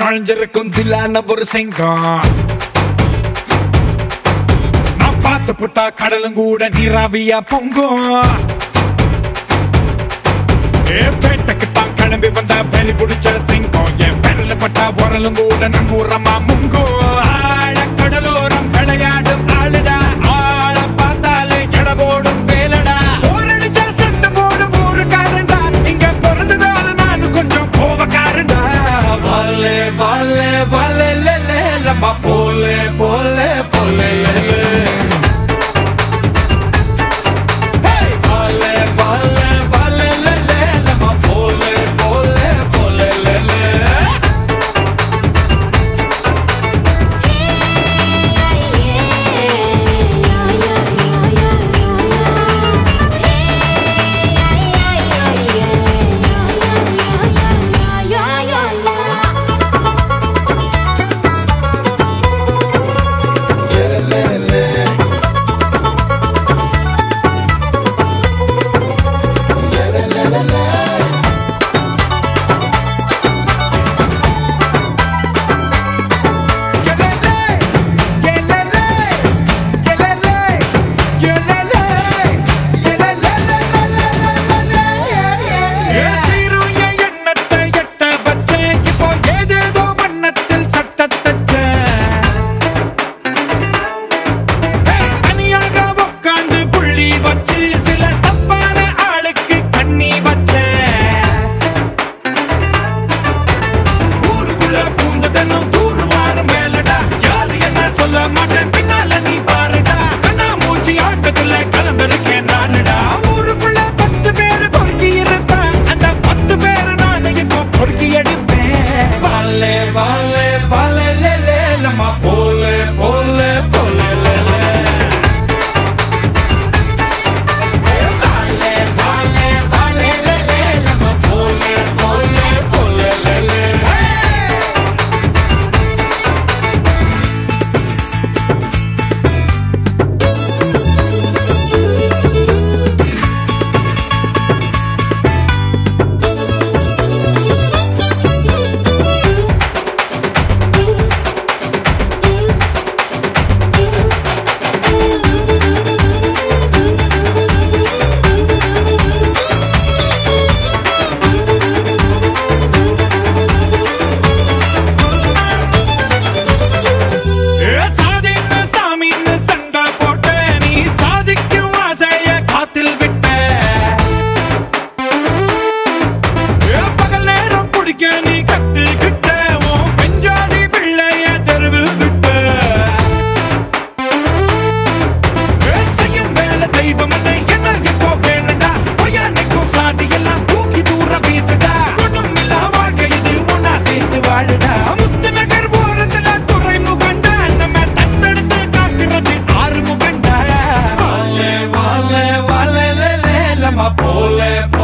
நுழைஞ்சிருக்கும் தில்லான ஒரு சிங்கம். நான் பார்த்து புட்டா கடலும் கூட நீராவியா பொங்கும். பேட்டைக்கு தான் கிளம்பி வந்த பெரி பிடிச்ச சிங்கம். என் பெரல பட்டா உரலும் கூட நங்கூரமா முங்கும். ஆழ கடலோரம் விளையாடும் ஆளுடா. ஆழ பார்த்தாலே எடபோடும் வேலடா. போரடிச்சா சண்டை போடும் ஊருக்காரண்டா. இங்க பிறந்ததால நானும் கொஞ்சம் கோவக்காரண்டா. வாலே வாலே வாலே லே லம்மா போலே போலே போலே லே. Pole